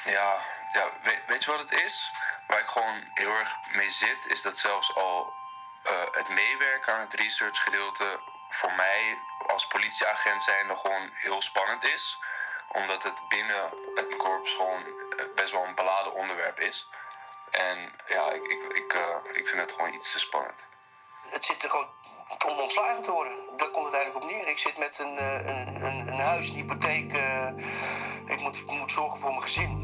Weet je wat het is? Waar ik gewoon heel erg mee zit, is dat zelfs al het meewerken aan het researchgedeelte voor mij als politieagent zijnde gewoon heel spannend is. Omdat het binnen het korps gewoon best wel een beladen onderwerp is. En ja, ik vind het gewoon iets te spannend. Het zit er gewoon om ontslagen te worden. Daar komt het eigenlijk op neer. Ik zit met een huis, een hypotheek. Ik moet zorgen voor mijn gezin.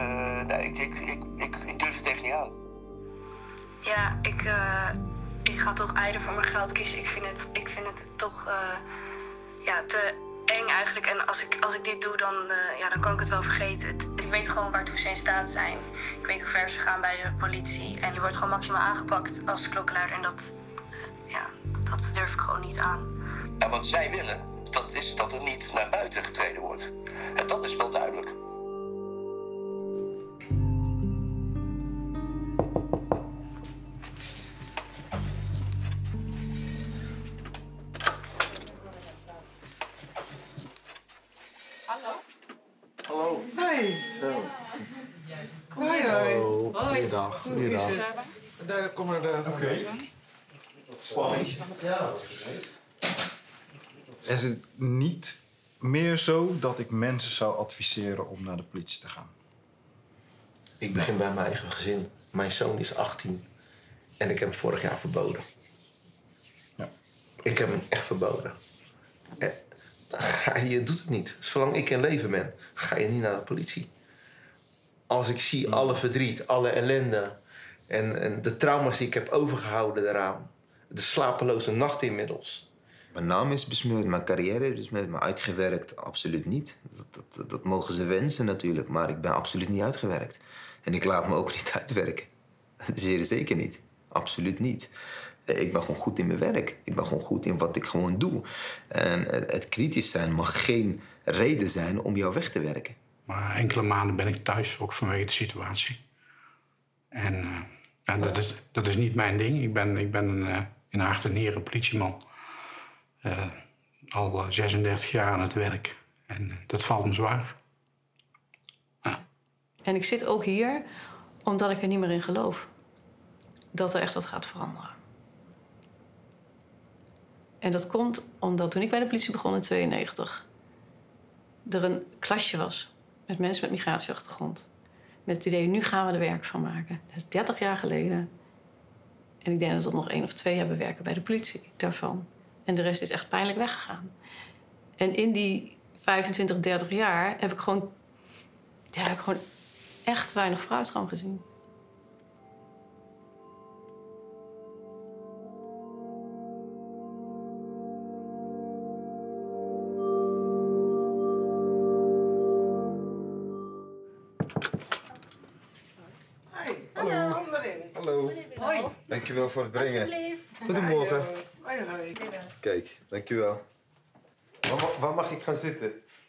Ik durf het echt niet aan. Ja, ik ga toch eieren voor mijn geld kiezen. Ik vind het toch te eng eigenlijk. En als ik dit doe, dan kan ik het wel vergeten. Ik weet gewoon waartoe ze in staat zijn. Ik weet hoe ver ze gaan bij de politie. En je wordt gewoon maximaal aangepakt als klokkenluider. En dat durf ik gewoon niet aan. En wat zij willen, dat is dat er niet naar buiten getreden wordt. En dat is wel duidelijk. Hallo. Hoi. Zo. Hoi. Hallo. Goeiedag. Goeiedag. Daar komen we er. Oké. Spannend. Ja, dat is het. Is het niet meer zo dat ik mensen zou adviseren om naar de politie te gaan? Ik begin bij mijn eigen gezin. Mijn zoon is 18 en ik heb hem vorig jaar verboden. Ja. Ik heb hem echt verboden. Je doet het niet. Zolang ik in leven ben, ga je niet naar de politie. Als ik zie alle verdriet, alle ellende en de trauma's die ik heb overgehouden daaraan. De slapeloze nachten inmiddels. Mijn naam is besmeurd, mijn carrière is besmeurd, maar uitgewerkt absoluut niet. Dat mogen ze wensen natuurlijk, maar ik ben absoluut niet uitgewerkt. En ik laat me ook niet uitwerken. Zeer zeker niet. Absoluut niet. Ik ben gewoon goed in mijn werk. Ik ben gewoon goed in wat ik gewoon doe. En het kritisch zijn mag geen reden zijn om jou weg te werken. Maar enkele maanden ben ik thuis, ook vanwege de situatie. En dat is niet mijn ding. Ik ben in hart en nieren politieman. Al 36 jaar aan het werk. En dat valt me zwaar. Ja. En ik zit ook hier omdat ik er niet meer in geloof. Dat er echt wat gaat veranderen. En dat komt omdat toen ik bij de politie begon in 1992... er een klasje was met mensen met migratieachtergrond. Met het idee, nu gaan we er werk van maken. Dat is 30 jaar geleden. En ik denk dat er nog 1 of 2 hebben werken bij de politie daarvan. En de rest is echt pijnlijk weggegaan. En in die 25, 30 jaar heb ik gewoon echt weinig vooruitgang gezien. Hallo. Kom erin. Hallo. Hoi. Dankjewel voor het brengen. Goedemorgen. Kijk, dankjewel. Waar mag ik gaan zitten?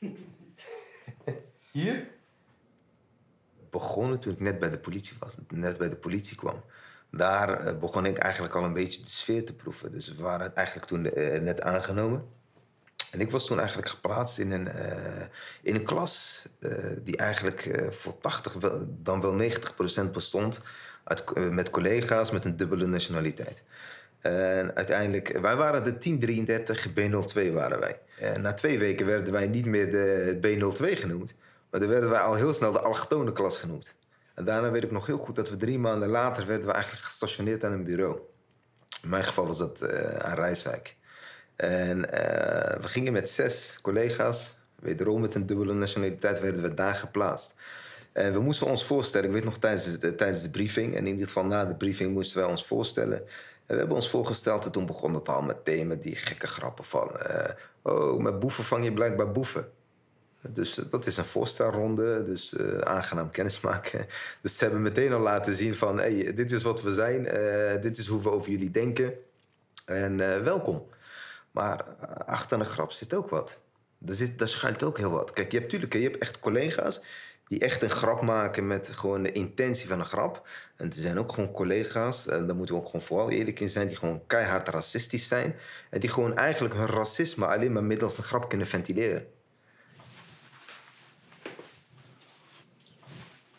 Hier? Begonnen toen ik net bij de politie was, net bij de politie kwam. Daar begon ik eigenlijk al een beetje de sfeer te proeven. Dus we waren eigenlijk toen net aangenomen. En ik was toen eigenlijk geplaatst in een klas die eigenlijk voor 80, dan wel 90% bestond met collega's met een dubbele nationaliteit. En uiteindelijk, wij waren de 1033, B02 waren wij. En na 2 weken werden wij niet meer de B02 genoemd, maar dan werden wij al heel snel de allochtone klas genoemd. En daarna weet ik nog heel goed dat we 3 maanden later werden we eigenlijk gestationeerd aan een bureau. In mijn geval was dat aan Rijswijk. En we gingen met 6 collega's, wederom met een dubbele nationaliteit, werden we daar geplaatst. En we moesten ons voorstellen, ik weet nog tijdens de briefing, en in ieder geval na de briefing moesten wij ons voorstellen. En we hebben ons voorgesteld en toen begon het al meteen met die gekke grappen van... met boeven vang je blijkbaar boeven. Dus dat is een voorstelronde, dus aangenaam kennismaken. Dus ze hebben meteen al laten zien van... hey, dit is wat we zijn, dit is hoe we over jullie denken. En welkom. Maar achter een grap zit ook wat. Daar schuilt ook heel wat. Kijk, je hebt echt collega's die echt een grap maken met gewoon de intentie van een grap. En er zijn ook gewoon collega's, en daar moeten we ook gewoon vooral eerlijk in zijn... die gewoon keihard racistisch zijn. En die gewoon eigenlijk hun racisme alleen maar middels een grap kunnen ventileren.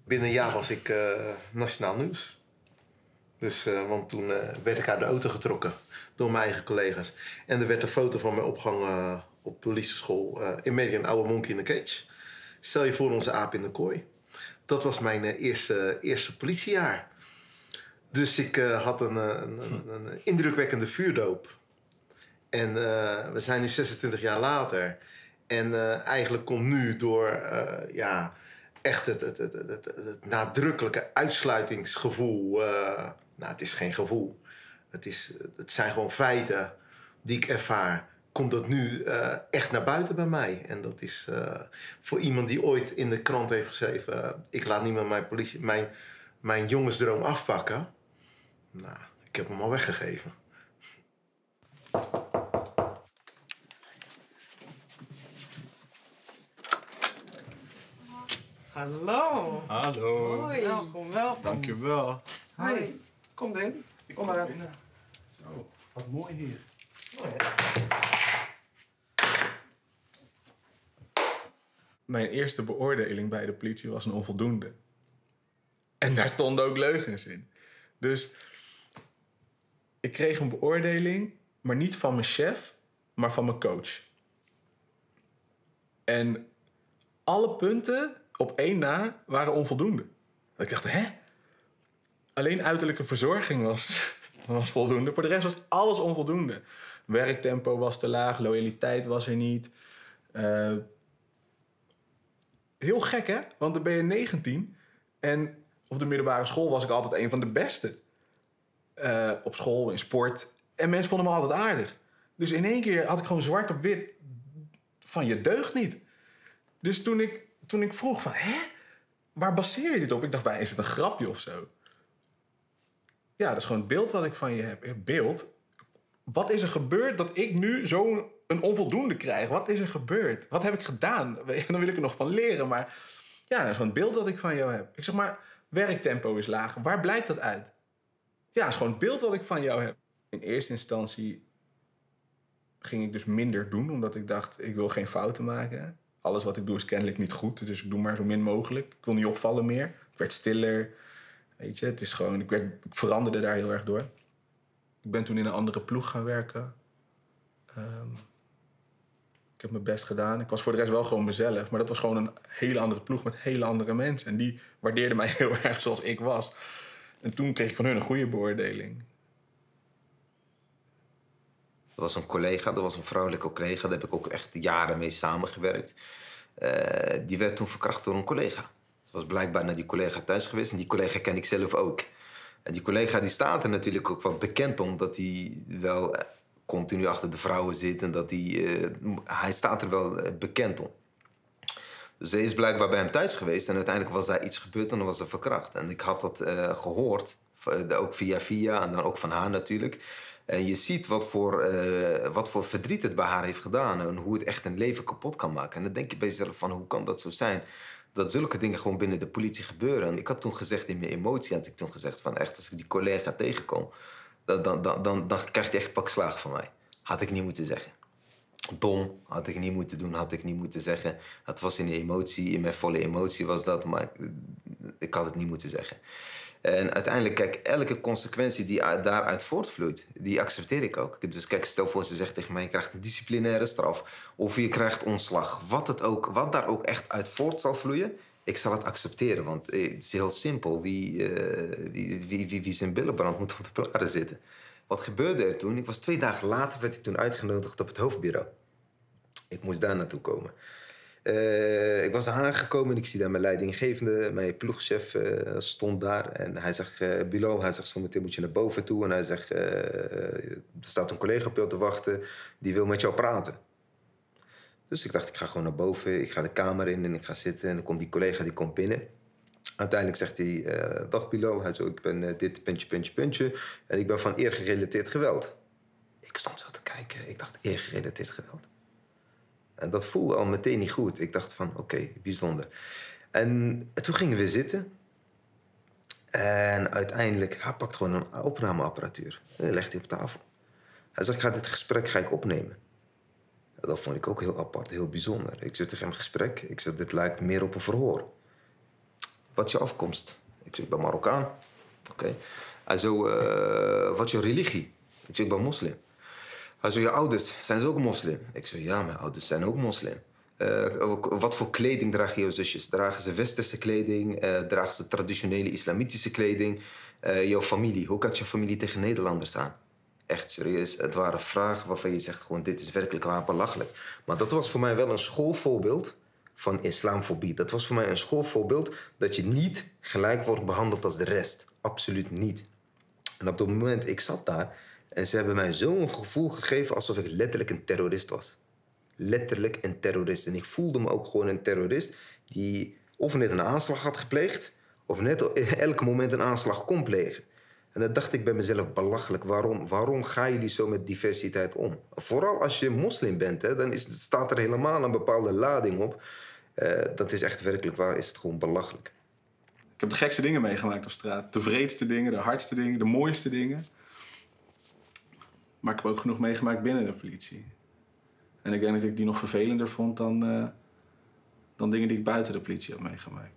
Binnen een jaar was ik nationaal nieuws. Dus, want toen werd ik uit de auto getrokken door mijn eigen collega's. En er werd een foto van mij opgehangen op de politieschool. In Media, een oude monkey in the cage. Stel je voor onze aap in de kooi. Dat was mijn eerste politiejaar. Dus ik had een indrukwekkende vuurdoop. En we zijn nu 26 jaar later. En eigenlijk komt nu door echt het nadrukkelijke uitsluitingsgevoel. Nou, het is geen gevoel. Het zijn gewoon feiten die ik ervaar. Komt dat nu echt naar buiten bij mij. En dat is voor iemand die ooit in de krant heeft geschreven... ik laat niemand mijn jongensdroom afpakken. Nou, ik heb hem al weggegeven. Hallo. Hallo. Hoi. Welkom, welkom. Dankjewel. Hoi. Kom erin. Kom maar binnen. Zo, wat mooi hier. Mooi, hè? Mijn eerste beoordeling bij de politie was een onvoldoende. En daar stonden ook leugens in. Dus ik kreeg een beoordeling, maar niet van mijn chef, maar van mijn coach. En alle punten op 1 na waren onvoldoende. Ik dacht, hè? Alleen uiterlijke verzorging was voldoende. Voor de rest was alles onvoldoende. Werktempo was te laag, loyaliteit was er niet. Heel gek, hè? Want dan ben je 19 en op de middelbare school was ik altijd een van de beste. Op school, in sport. En mensen vonden me altijd aardig. Dus in één keer had ik gewoon zwart op wit van je deugt niet. Dus toen ik vroeg van, hè? Waar baseer je dit op? Ik dacht bij, is het een grapje of zo? Ja, dat is gewoon het beeld wat ik van je heb. Het beeld? Wat is er gebeurd dat ik nu zo'n onvoldoende krijg? Wat is er gebeurd? Wat heb ik gedaan? Dan wil ik er nog van leren, maar... Ja, dat is gewoon het beeld dat ik van jou heb. Ik zeg maar, werktempo is laag. Waar blijkt dat uit? Ja, dat is gewoon het beeld wat ik van jou heb. In eerste instantie ging ik dus minder doen, omdat ik dacht, ik wil geen fouten maken. Alles wat ik doe is kennelijk niet goed, dus ik doe maar zo min mogelijk. Ik wil niet opvallen meer. Ik werd stiller. Weet je, het is gewoon... Ik veranderde daar heel erg door. Ik ben toen in een andere ploeg gaan werken. Ik heb mijn best gedaan. Ik was voor de rest wel gewoon mezelf. Maar dat was gewoon een hele andere ploeg met hele andere mensen. En die waardeerden mij heel erg zoals ik was. En toen kreeg ik van hun een goede beoordeling. Er was een collega, dat was een vrouwelijke collega. Daar heb ik ook echt jaren mee samengewerkt. Die werd toen verkracht door een collega. Het was blijkbaar naar die collega thuis geweest. En die collega ken ik zelf ook. En die collega die staat er natuurlijk ook wel bekend om... dat hij wel continu achter de vrouwen zit. En dat hij staat er wel bekend om. Dus hij is blijkbaar bij hem thuis geweest. En uiteindelijk was daar iets gebeurd en dan was ze verkracht. En ik had dat gehoord, ook via en dan ook van haar natuurlijk... En je ziet wat voor verdriet het bij haar heeft gedaan... en hoe het echt een leven kapot kan maken. En dan denk je bij jezelf van, hoe kan dat zo zijn? Dat zulke dingen gewoon binnen de politie gebeuren. En ik had toen gezegd, in mijn emotie had ik toen gezegd... van echt, als ik die collega tegenkom... dan krijgt hij echt pak slaag van mij. Had ik niet moeten zeggen. Dom, had ik niet moeten doen, had ik niet moeten zeggen. Het was in de emotie, in mijn volle emotie was dat... maar ik had het niet moeten zeggen. En uiteindelijk, kijk, elke consequentie die daaruit voortvloeit, die accepteer ik ook. Dus kijk, stel voor ze zegt tegen mij, je krijgt een disciplinaire straf. Of je krijgt ontslag. Wat daar ook echt uit voort zal vloeien, ik zal het accepteren. Want het is heel simpel. Wie zijn billen brandt, moet op de blaren zitten. Wat gebeurde er toen? 2 dagen later werd ik toen uitgenodigd op het hoofdbureau. Ik moest daar naartoe komen. Ik was daar aangekomen en ik zie daar mijn leidinggevende, mijn ploegchef stond daar. En hij zegt, Bilal, hij zegt, zometeen moet je naar boven toe. En hij zegt, er staat een collega op jou te wachten, die wil met jou praten. Dus ik dacht, ik ga gewoon naar boven, ik ga de kamer in en ik ga zitten. En dan komt die collega, die komt binnen. Uiteindelijk zegt hij, dag Bilal, hij zegt, ik ben dit, puntje. En ik ben van eergerelateerd geweld. Ik stond zo te kijken, ik dacht, eergerelateerd geweld. En dat voelde al meteen niet goed. Ik dacht van, oké, bijzonder. En toen gingen we zitten. En uiteindelijk, hij pakt gewoon een opnameapparatuur. En legt hij op tafel. Hij zegt, dit gesprek ga ik opnemen. Dat vond ik ook heel apart, heel bijzonder. Ik zeg tegen hem, gesprek? Ik zeg, dit lijkt meer op een verhoor. wat is je afkomst? Ik zeg, ik ben Marokkaan. Oké. Hij zo, wat is je religie? Ik zeg, ik ben moslim. Hij zo, je ouders, zijn ze ook moslim? Ik zeg, ja, mijn ouders zijn ook moslim. Wat voor kleding dragen jouw zusjes? Dragen ze westerse kleding? Dragen ze traditionele islamitische kleding? Jouw familie, hoe kijkt je familie tegen Nederlanders aan? Echt serieus, het waren vragen waarvan je zegt gewoon, dit is werkelijk waar belachelijk. Maar dat was voor mij wel een schoolvoorbeeld van islamfobie. Dat was voor mij een schoolvoorbeeld dat je niet gelijk wordt behandeld als de rest. Absoluut niet. En op dat moment, ik zat daar en ze hebben mij zo'n gevoel gegeven alsof ik letterlijk een terrorist was. Letterlijk een terrorist. En ik voelde me ook gewoon een terrorist die of net een aanslag had gepleegd of net op elk moment een aanslag kon plegen. En dan dacht ik bij mezelf, belachelijk, waarom gaan jullie zo met diversiteit om? Vooral als je moslim bent, hè, dan staat er helemaal een bepaalde lading op. Dat is echt werkelijk waar, is het gewoon belachelijk. Ik heb de gekste dingen meegemaakt op straat. De wreedste dingen, de hardste dingen, de mooiste dingen. Maar ik heb ook genoeg meegemaakt binnen de politie. En ik denk dat ik die nog vervelender vond dan dingen die ik buiten de politie heb meegemaakt.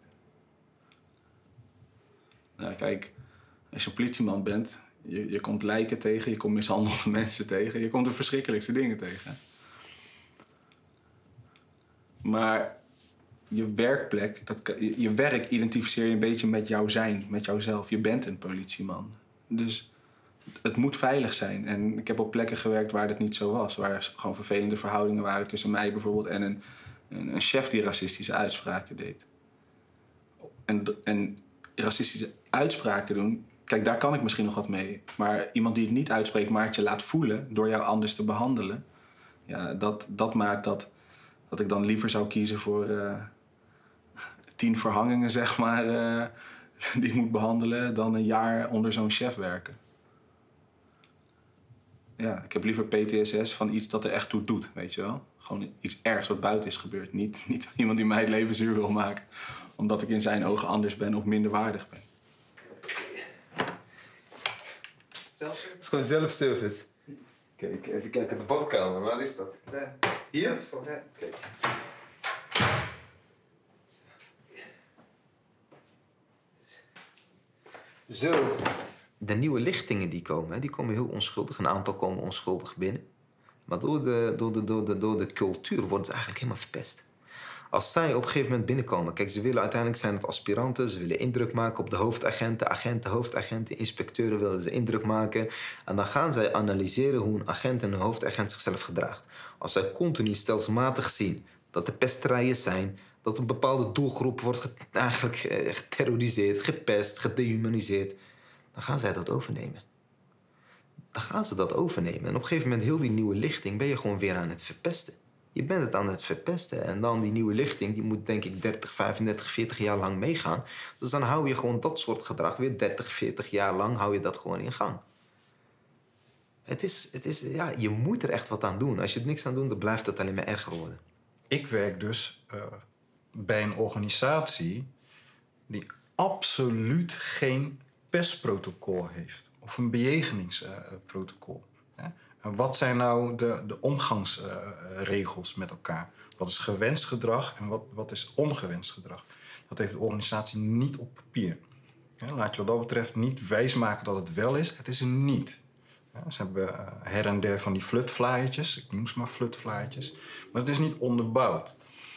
Nou, kijk, als je een politieman bent, je komt lijken tegen, je komt mishandelde mensen tegen, je komt de verschrikkelijkste dingen tegen. Maar je werkplek, je werk identificeer je een beetje met jouw zijn, met jouzelf. Je bent een politieman. Dus het moet veilig zijn. En ik heb op plekken gewerkt waar dat niet zo was. Waar gewoon vervelende verhoudingen waren tussen mij bijvoorbeeld en een chef die racistische uitspraken deed. En racistische uitspraken doen, kijk, daar kan ik misschien nog wat mee. Maar iemand die het niet uitspreekt, maar het je laat voelen door jou anders te behandelen. Ja, dat maakt dat ik dan liever zou kiezen voor 10 verhangingen, zeg maar, die ik moet behandelen, dan een jaar onder zo'n chef werken. Ja, ik heb liever PTSS van iets dat er echt toe doet, weet je wel. Gewoon iets ergs wat buiten is gebeurd. Niet iemand die mij het leven zuur wil maken, omdat ik in zijn ogen anders ben of minder waardig ben. Het is gewoon zelfservice. Kijk, even kijken, de badkamer, waar is dat? Daar. Hier? Daar. Kijk. Zo. De nieuwe lichtingen die komen heel onschuldig. Een aantal komen onschuldig binnen. Maar door de cultuur worden ze eigenlijk helemaal verpest. Als zij op een gegeven moment binnenkomen... Kijk, ze willen uiteindelijk zijn het aspiranten. Ze willen indruk maken op de hoofdagenten. Hoofdagenten, inspecteuren willen ze indruk maken. En dan gaan zij analyseren hoe een agent en een hoofdagent zichzelf gedraagt. Als zij continu stelselmatig zien dat er pesterijen zijn... dat een bepaalde doelgroep wordt geterroriseerd, gepest, gedehumaniseerd... dan gaan zij dat overnemen. Dan gaan ze dat overnemen. En op een gegeven moment, heel die nieuwe lichting... ben je gewoon weer aan het verpesten. Je bent het aan het verpesten. En dan die nieuwe lichting, die moet denk ik 30, 35, 40 jaar lang meegaan. Dus dan hou je gewoon dat soort gedrag weer 30, 40 jaar lang hou je dat gewoon in gang. Ja, je moet er echt wat aan doen. Als je er niks aan doet, dan blijft het alleen maar erger worden. Ik werk dus bij een organisatie die absoluut geen pestprotocol heeft. Of een bejegeningsprotocol. En wat zijn nou de omgangsregels met elkaar? Wat is gewenst gedrag en wat is ongewenst gedrag? Dat heeft de organisatie niet op papier. Laat je wat dat betreft niet wijsmaken dat het wel is. Het is er niet. Ze hebben her en der van die flutflyertjes. Ik noem ze maar flutflyertjes. Maar het is niet onderbouwd.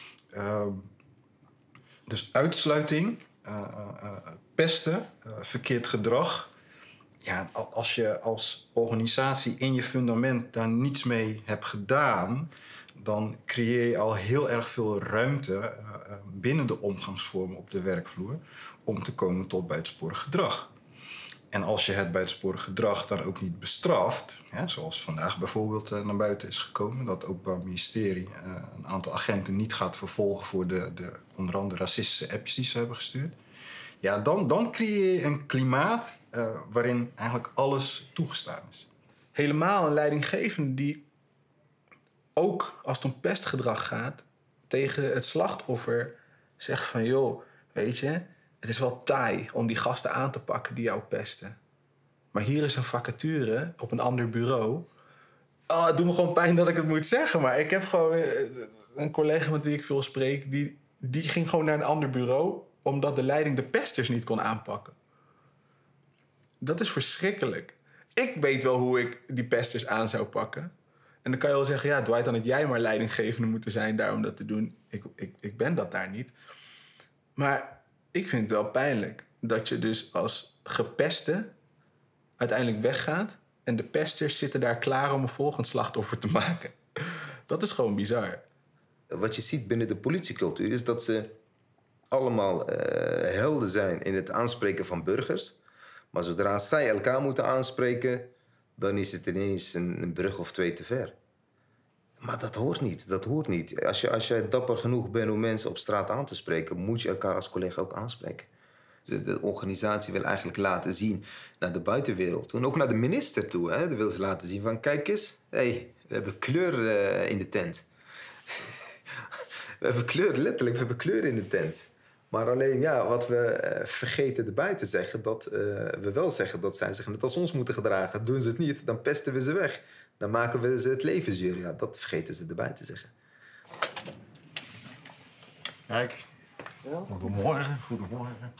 Dus uitsluiting, pesten, verkeerd gedrag... Ja, als je als organisatie in je fundament daar niets mee hebt gedaan... dan creëer je al heel erg veel ruimte binnen de omgangsvormen op de werkvloer... om te komen tot buitensporig gedrag. En als je het buitensporig gedrag dan ook niet bestraft... zoals vandaag bijvoorbeeld naar buiten is gekomen... dat het Openbaar Ministerie een aantal agenten niet gaat vervolgen... voor de onder andere racistische appjes die ze hebben gestuurd... ja, dan creëer je een klimaat waarin eigenlijk alles toegestaan is. Helemaal een leidinggevende die ook als het om pestgedrag gaat... tegen het slachtoffer zegt van... joh, weet je, het is wel taai om die gasten aan te pakken die jou pesten. Maar hier is een vacature op een ander bureau. Oh, het doet me gewoon pijn dat ik het moet zeggen... maar ik heb gewoon een collega met wie ik veel spreek... die ging gewoon naar een ander bureau... omdat de leiding de pesters niet kon aanpakken. Dat is verschrikkelijk. Ik weet wel hoe ik die pesters aan zou pakken. En dan kan je wel zeggen, ja, Dwight, dan had jij maar leidinggevende moeten zijn daar om dat te doen. Ik ben dat daar niet. Maar ik vind het wel pijnlijk dat je dus als gepeste uiteindelijk weggaat en de pesters zitten daar klaar om een volgend slachtoffer te maken. Dat is gewoon bizar. Wat je ziet binnen de politiecultuur is dat ze allemaal helden zijn in het aanspreken van burgers. Maar zodra zij elkaar moeten aanspreken, dan is het ineens een brug of 2 te ver. Maar dat hoort niet, dat hoort niet. Als je dapper genoeg bent om mensen op straat aan te spreken, moet je elkaar als collega ook aanspreken. De organisatie wil eigenlijk laten zien naar de buitenwereld toe. En ook naar de minister toe. Hè? Dan wil ze laten zien van, kijk eens, hey, we hebben kleur in de tent. We hebben kleur, letterlijk, we hebben kleur in de tent. Maar alleen, ja, wat we vergeten erbij te zeggen, dat we wel zeggen dat zij zich net als ons moeten gedragen. Doen ze het niet, dan pesten we ze weg. Dan maken we ze het leven zuur. Ja, dat vergeten ze erbij te zeggen. Kijk. Ja? Goedemorgen, goedemorgen.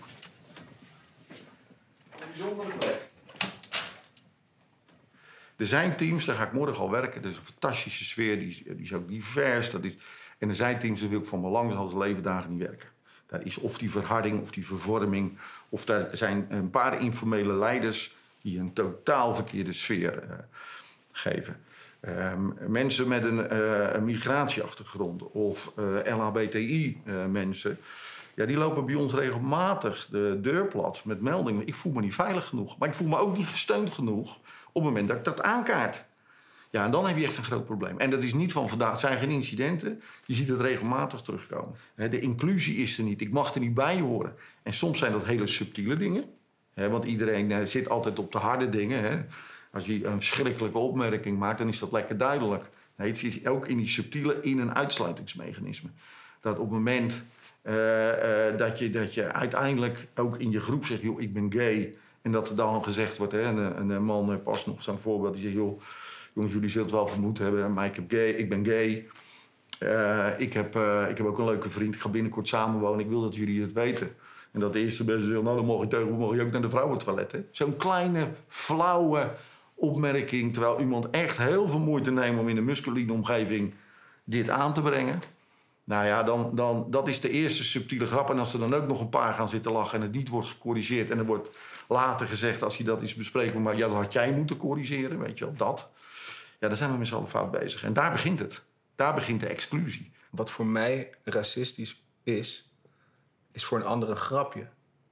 Er zijn teams, daar ga ik morgen al werken. Er is een fantastische sfeer, die is ook divers. En er zijn teams, daar wil ik van belang als levendagen niet werken. Daar is of die verharding, of die vervorming. Of daar zijn een paar informele leiders die een totaal verkeerde sfeer geven. Mensen met een migratieachtergrond of LHBTI-mensen... Ja, die lopen bij ons regelmatig de deur plat met meldingen. Ik voel me niet veilig genoeg. Maar ik voel me ook niet gesteund genoeg op het moment dat ik dat aankaart. Ja, en dan heb je echt een groot probleem. En dat is niet van vandaag. Het zijn geen incidenten. Je ziet het regelmatig terugkomen. De inclusie is er niet. Ik mag er niet bij horen. En soms zijn dat hele subtiele dingen. Want iedereen zit altijd op de harde dingen. Als je een verschrikkelijke opmerking maakt, dan is dat lekker duidelijk. Nee, het is ook in die subtiele in- en uitsluitingsmechanisme. Dat op het moment dat je uiteindelijk ook in je groep zegt, joh, ik ben gay. En dat er dan gezegd wordt, een man pas nog zo'n voorbeeld, die zegt, joh, jongens, jullie zullen het wel vermoed hebben, maar ik ben gay. Ik heb ook een leuke vriend, ik ga binnenkort samenwonen, ik wil dat jullie het weten. En dat de eerste beste zegt, nou, dan mag je ook naar de vrouwentoilet. Zo'n kleine, flauwe opmerking, terwijl iemand echt heel veel moeite neemt om in een masculine omgeving dit aan te brengen. Nou ja, dan dat is de eerste subtiele grap. En als er dan ook nog een paar gaan zitten lachen en het niet wordt gecorrigeerd en er wordt later gezegd, als je dat is bespreekbaar, maar ja, dat had jij moeten corrigeren, weet je wel, dat. Ja, dan zijn we met z'n allen fout bezig. En daar begint het. Daar begint de exclusie. Wat voor mij racistisch is voor een ander een grapje.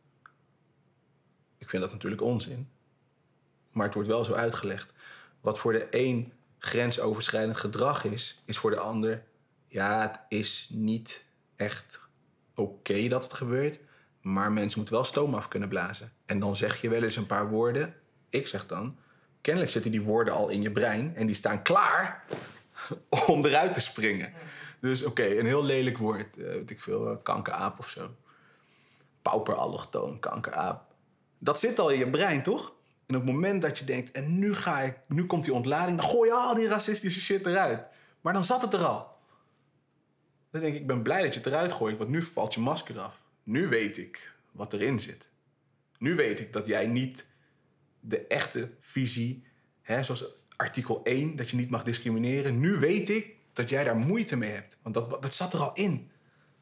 Ik vind dat natuurlijk onzin. Maar het wordt wel zo uitgelegd. Wat voor de een grensoverschrijdend gedrag is voor de ander, ja, het is niet echt oké dat het gebeurt, maar mensen moeten wel stoom af kunnen blazen. En dan zeg je wel eens een paar woorden. Ik zeg dan, kennelijk zitten die woorden al in je brein en die staan klaar om eruit te springen. Dus oké, een heel lelijk woord, weet ik veel, kankeraap of zo. Pauperallochtoon, kankeraap. Dat zit al in je brein, toch? En op het moment dat je denkt, en nu komt die ontlading, dan gooi je al die racistische shit eruit. Maar dan zat het er al. Dan denk ik ben blij dat je het eruit gooit, want nu valt je masker af. Nu weet ik wat erin zit. Nu weet ik dat jij niet de echte visie, zoals artikel 1, dat je niet mag discrimineren. Nu weet ik dat jij daar moeite mee hebt, want dat zat er al in.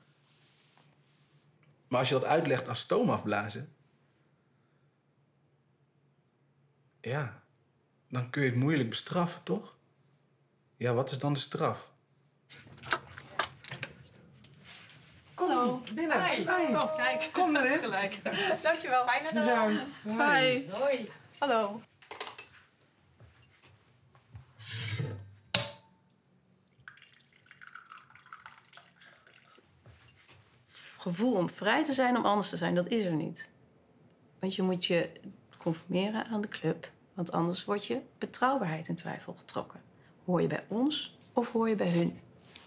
Maar als je dat uitlegt als stoom afblazen, ja, dan kun je het moeilijk bestraffen, toch? Ja, wat is dan de straf? Hallo. Binnen. Hi. Kom, kijk. Kom erin. Gelijk. Dankjewel. Fijne dag. Ja. Hi. Hoi. Hallo. Gevoel om vrij te zijn, om anders te zijn, dat is er niet. Want je moet je conformeren aan de club. Want anders wordt je betrouwbaarheid in twijfel getrokken. Hoor je bij ons of hoor je bij hun?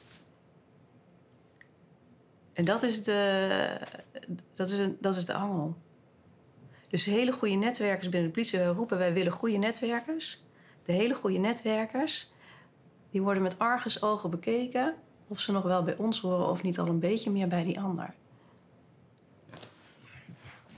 En dat is de angel. Dus hele goede netwerkers binnen de politie, wij roepen, wij willen goede netwerkers. De hele goede netwerkers, die worden met argusogen bekeken of ze nog wel bij ons horen of niet al een beetje meer bij die ander.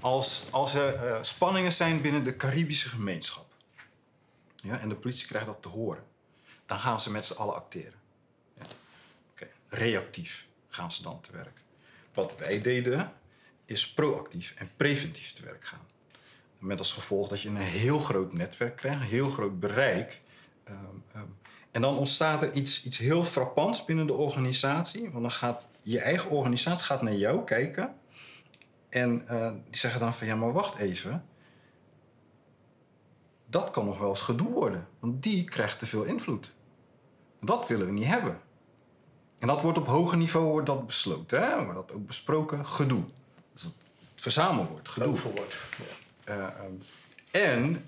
Als er spanningen zijn binnen de Caribische gemeenschap... Ja, en de politie krijgt dat te horen... dan gaan ze met z'n allen acteren. Ja. Okay. Reactief gaan ze dan te werk. Wat wij deden, is proactief en preventief te werk gaan. Met als gevolg dat je een heel groot netwerk krijgt, een heel groot bereik... En dan ontstaat er iets heel frappants binnen de organisatie. Want dan gaat je eigen organisatie gaat naar jou kijken. En die zeggen dan van, ja, maar wacht even. Dat kan nog wel eens gedoe worden. Want die krijgt te veel invloed. Dat willen we niet hebben. En dat wordt op hoger niveau besloten. Hè? Maar dat ook besproken, gedoe. Dat is het verzamelwoord, gedoe. Overwoord. Ja. En...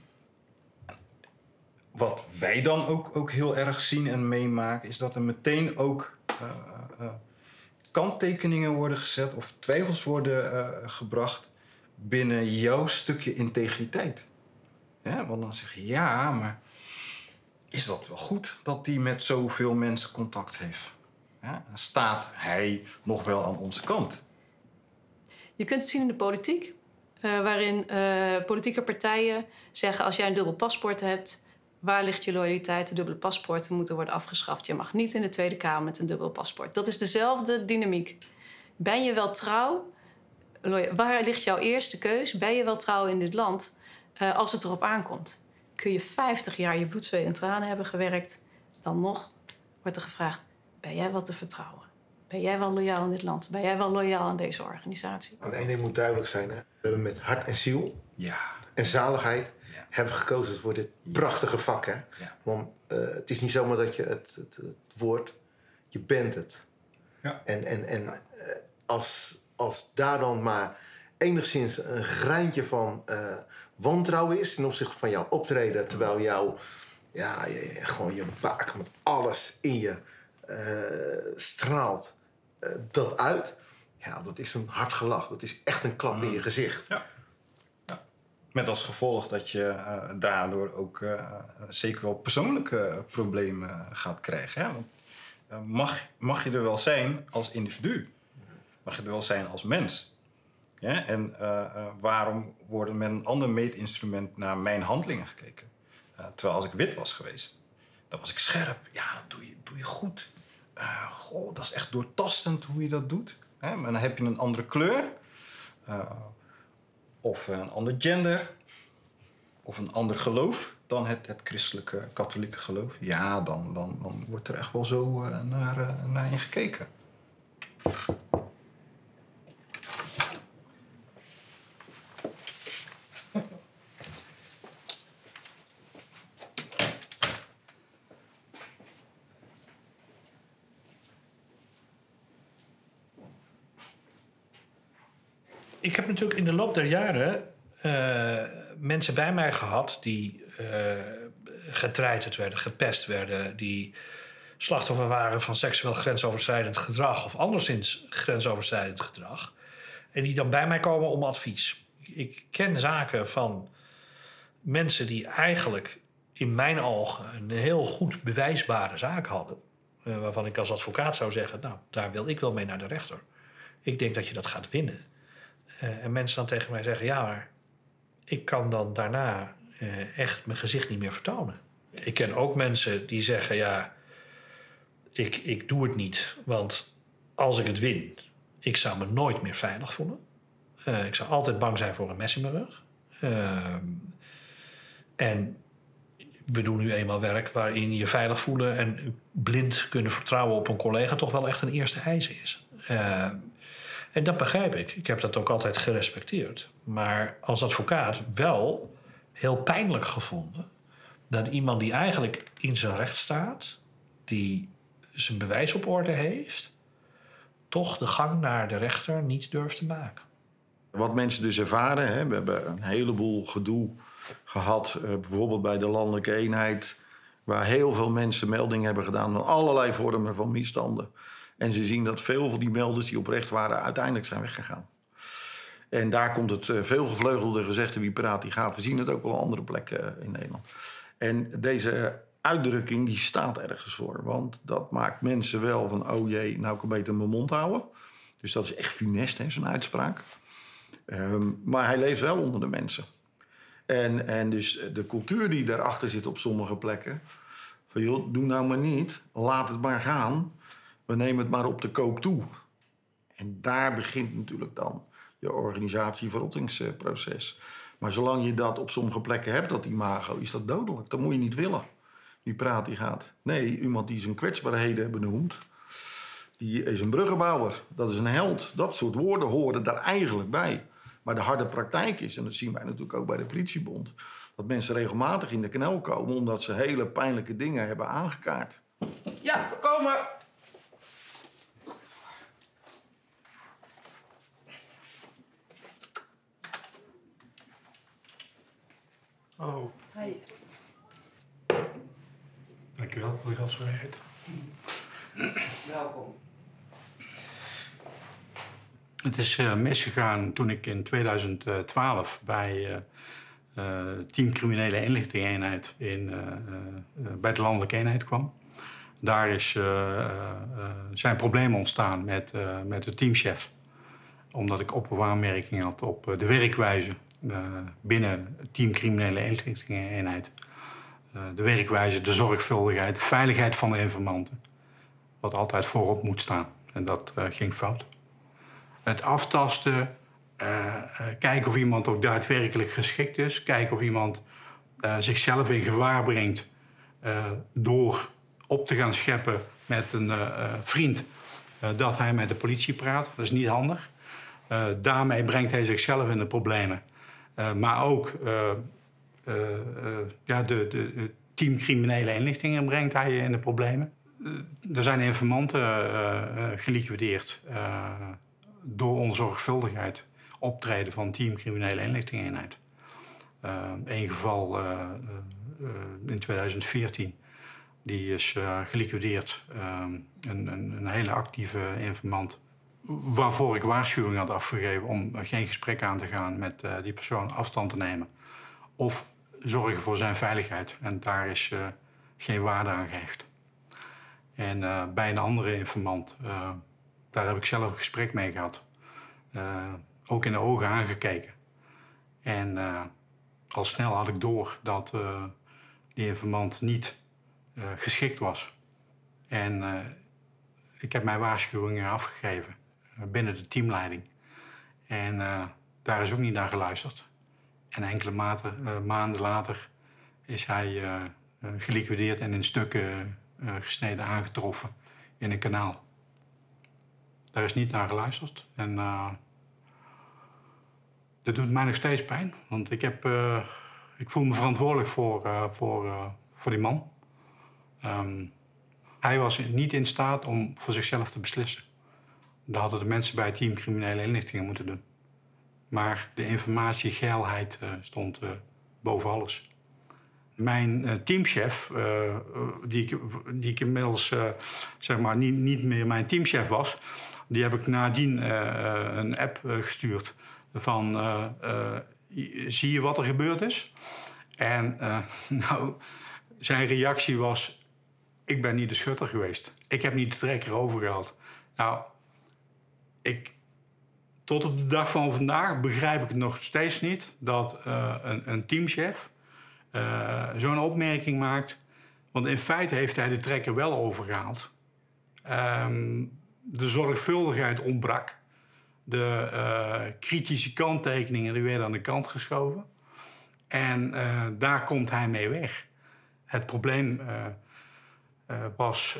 wat wij dan ook heel erg zien en meemaken... is dat er meteen ook kanttekeningen worden gezet... of twijfels worden gebracht binnen jouw stukje integriteit. Ja, want dan zeg je, ja, maar is dat wel goed... dat die met zoveel mensen contact heeft? Ja, staat hij nog wel aan onze kant? Je kunt het zien in de politiek... waarin politieke partijen zeggen... als jij een dubbel paspoort hebt... waar ligt je loyaliteit? De dubbele paspoorten moeten worden afgeschaft. Je mag niet in de Tweede Kamer met een dubbel paspoort. Dat is dezelfde dynamiek. Ben je wel trouw? Waar ligt jouw eerste keus? Ben je wel trouw in dit land? Als het erop aankomt. Kun je 50 jaar je bloed, zweet en tranen hebben gewerkt... dan nog wordt er gevraagd... ben jij wel te vertrouwen? Ben jij wel loyaal in dit land? Ben jij wel loyaal aan deze organisatie? Aan de ene ding moet duidelijk zijn. Hè? We hebben met hart en ziel en zaligheid... hebben we gekozen voor dit prachtige vak. Hè? Ja. Want het is niet zomaar dat je het woord... je bent het. Ja. En als daar dan maar enigszins een greintje van wantrouwen is... ten opzichte van jouw optreden... terwijl gewoon je baak met alles in je straalt dat uit... ja, dat is een hard gelach. Dat is echt een klap in je gezicht. Ja. Met als gevolg dat je daardoor ook zeker wel persoonlijke problemen gaat krijgen. Hè? Want, mag je er wel zijn als individu? Mag je er wel zijn als mens? Ja? En waarom wordt met een ander meetinstrument naar mijn handelingen gekeken? Terwijl als ik wit was geweest, dan was ik scherp. Ja, dat doe je goed. Dat is echt doortastend hoe je dat doet. Hè? Maar dan heb je een andere kleur... of een ander gender, of een ander geloof dan het christelijke, katholieke geloof. Ja, dan wordt er echt wel zo naar je gekeken. Ik heb natuurlijk in de loop der jaren mensen bij mij gehad... die getreiterd werden, gepest werden... die slachtoffer waren van seksueel grensoverschrijdend gedrag... of anderszins grensoverschrijdend gedrag. En die dan bij mij komen om advies. Ik ken zaken van mensen die eigenlijk in mijn ogen... een heel goed bewijsbare zaak hadden... waarvan ik als advocaat zou zeggen... nou, daar wil ik wel mee naar de rechter. Ik denk dat je dat gaat winnen... en mensen dan tegen mij zeggen... ja, maar ik kan dan daarna echt mijn gezicht niet meer vertonen. Ik ken ook mensen die zeggen... ja, ik doe het niet. Want als ik het win... ik zou me nooit meer veilig voelen. Ik zou altijd bang zijn voor een mes in mijn rug. En we doen nu eenmaal werk waarin je veilig voelen... en blind kunnen vertrouwen op een collega... toch wel echt een eerste eis is. En dat begrijp ik. Ik heb dat ook altijd gerespecteerd. Maar als advocaat wel heel pijnlijk gevonden... dat iemand die eigenlijk in zijn recht staat... die zijn bewijs op orde heeft... toch de gang naar de rechter niet durft te maken. Wat mensen dus ervaren... Hè, we hebben een heleboel gedoe gehad... bijvoorbeeld bij de landelijke eenheid... waar heel veel mensen meldingen hebben gedaan... van allerlei vormen van misstanden... En ze zien dat veel van die melders die oprecht waren... uiteindelijk zijn weggegaan. En daar komt het veelgevleugelde gezegde... wie praat, die gaat. We zien het ook wel op andere plekken in Nederland. En deze uitdrukking die staat ergens voor. Want dat maakt mensen wel van... oh jee, nou kan ik beter mijn mond houden. Dus dat is echt funest, hè, zo'n uitspraak. Maar hij leeft wel onder de mensen. En dus de cultuur die daarachter zit op sommige plekken... van joh, doe nou maar niet, laat het maar gaan. We nemen het maar op de koop toe. En daar begint natuurlijk dan je organisatieverrottingsproces. Maar zolang je dat op sommige plekken hebt, dat imago, is dat dodelijk. Dat moet je niet willen. Wie praat, die gaat. Nee, iemand die zijn kwetsbaarheden benoemt... die is een bruggenbouwer, dat is een held. Dat soort woorden horen daar eigenlijk bij. Maar de harde praktijk is, en dat zien wij natuurlijk ook bij de politiebond... dat mensen regelmatig in de knel komen... omdat ze hele pijnlijke dingen hebben aangekaart. Ja, we komen. Hallo. Hey. Dankjewel voor je gastvrijheid. Welkom. Het is misgegaan toen ik in 2012 bij Team Criminele Inlichtingeenheid bij de landelijke eenheid kwam. Daar zijn problemen ontstaan met de teamchef. Omdat ik op een aanmerking had op de werkwijze binnen Team Criminele Inlichtingeenheid. De werkwijze, de zorgvuldigheid, de veiligheid van de informanten. Wat altijd voorop moet staan. En dat ging fout. Het aftasten, kijken of iemand ook daadwerkelijk geschikt is. Kijken of iemand zichzelf in gevaar brengt door op te gaan scheppen met een vriend dat hij met de politie praat. Dat is niet handig. Daarmee brengt hij zichzelf in de problemen. Maar ook de Team Criminele Inlichtingen brengt hij in de problemen. Er zijn informanten geliquideerd door onzorgvuldigheid optreden van Team Criminele Inlichtingeenheid. Eén geval in 2014, die is geliquideerd. Een hele actieve informant. Waarvoor ik waarschuwing had afgegeven om geen gesprek aan te gaan met die persoon, afstand te nemen. Of zorgen voor zijn veiligheid. En daar is geen waarde aan gehecht. En bij een andere informant, daar heb ik zelf een gesprek mee gehad. Ook in de ogen aangekeken. En al snel had ik door dat die informant niet geschikt was. En ik heb mijn waarschuwingen afgegeven binnen de teamleiding. En daar is ook niet naar geluisterd. En enkele maanden later is hij geliquideerd en in stukken gesneden aangetroffen in een kanaal. Daar is niet naar geluisterd. En dat doet mij nog steeds pijn. Want ik voel me verantwoordelijk voor die man. Hij was niet in staat om voor zichzelf te beslissen. Dat hadden de mensen bij het Team Criminele Inlichtingen moeten doen. Maar de informatiegeilheid stond boven alles. Mijn teamchef, die ik inmiddels zeg maar niet meer mijn teamchef was... die heb ik nadien een app gestuurd van... zie je wat er gebeurd is? En nou, zijn reactie was... ik ben niet de schutter geweest. Ik heb niet de trekker overgehaald. Nou, tot op de dag van vandaag begrijp ik het nog steeds niet... dat een teamchef zo'n opmerking maakt. Want in feite heeft hij de trekker wel overgehaald. De zorgvuldigheid ontbrak. De kritische kanttekeningen die werden aan de kant geschoven. En daar komt hij mee weg. Het probleem was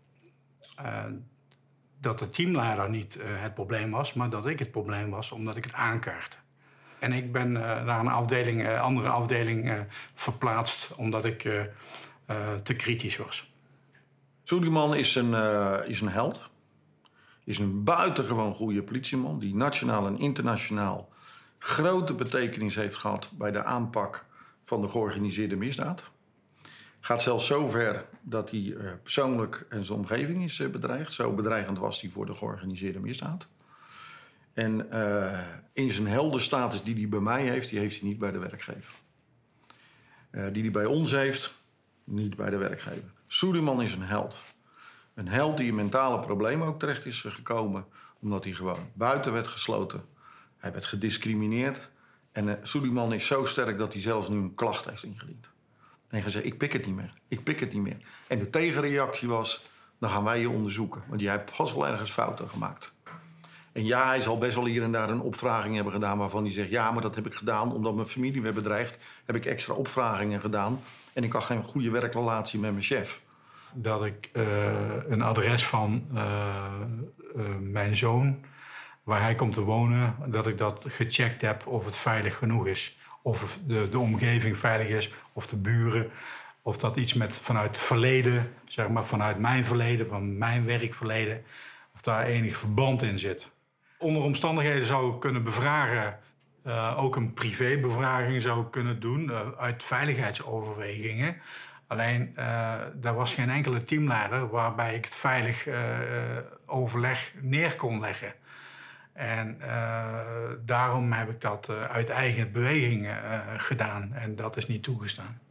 dat de teamleider niet het probleem was... maar dat ik het probleem was omdat ik het aankaartte. En ik ben naar een andere afdeling verplaatst omdat ik te kritisch was. Soedyman is een held. Is een buitengewoon goede politieman... die nationaal en internationaal grote betekenis heeft gehad... bij de aanpak van de georganiseerde misdaad. Gaat zelfs zo ver dat hij persoonlijk en zijn omgeving is bedreigd. Zo bedreigend was hij voor de georganiseerde misdaad. En in zijn heldenstatus die hij bij mij heeft... die heeft hij niet bij de werkgever. Die hij bij ons heeft, niet bij de werkgever. Soedyman is een held. Een held die in mentale problemen ook terecht is gekomen... omdat hij gewoon buiten werd gesloten... Hij werd gediscrimineerd. En Suleiman is zo sterk dat hij zelfs nu een klacht heeft ingediend. En gezegd, ik pik het niet meer. Ik pik het niet meer. En de tegenreactie was, dan gaan wij je onderzoeken. Want jij hebt vast wel ergens fouten gemaakt. En ja, hij zal best wel hier en daar een opvraging hebben gedaan... waarvan hij zegt, ja, maar dat heb ik gedaan omdat mijn familie werd bedreigd. Heb ik extra opvragingen gedaan. En ik had geen goede werkrelatie met mijn chef. Dat ik een adres van mijn zoon, waar hij komt te wonen... dat ik dat gecheckt heb of het veilig genoeg is. Of de omgeving veilig is, of de buren. Of dat iets vanuit het verleden, zeg maar vanuit mijn verleden, van mijn werkverleden... of daar enig verband in zit. Onder omstandigheden zou ik kunnen bevragen, ook een privébevraging zou ik kunnen doen... uit veiligheidsoverwegingen. Alleen, daar was geen enkele teamleider waarbij ik het veilig overleg neer kon leggen. En daarom heb ik dat uit eigen beweging gedaan. En dat is niet toegestaan.